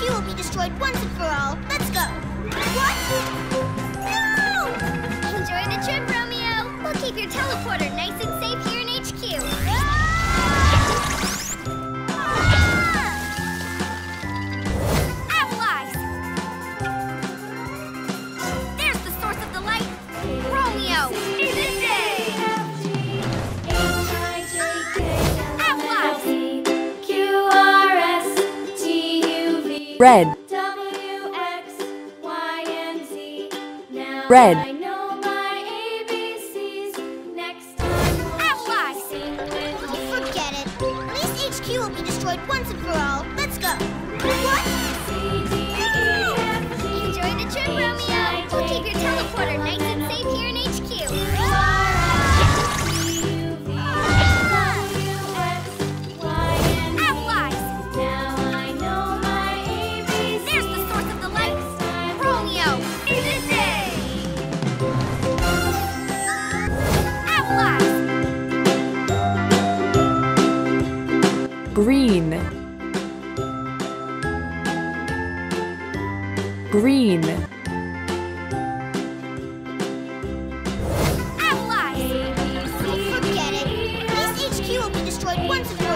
HQ will be destroyed once and for all. Let's go. What? No! Enjoy the trip, Romeo. We'll keep your teleporter nice and safe here in HQ. Appleize! There's the source of the light. Romeo, in the day! Red. Red. Forget it. At least HQ will be destroyed once and for all. Let's go. What? Enjoy the trip, Romeo. We'll keep your teleporter nice and safe here in HQ. Appleize! There's the source of the light. Romeo, in the day! Appleize! Green. Green. Appleize! Forget it. At least HQ will be destroyed once and for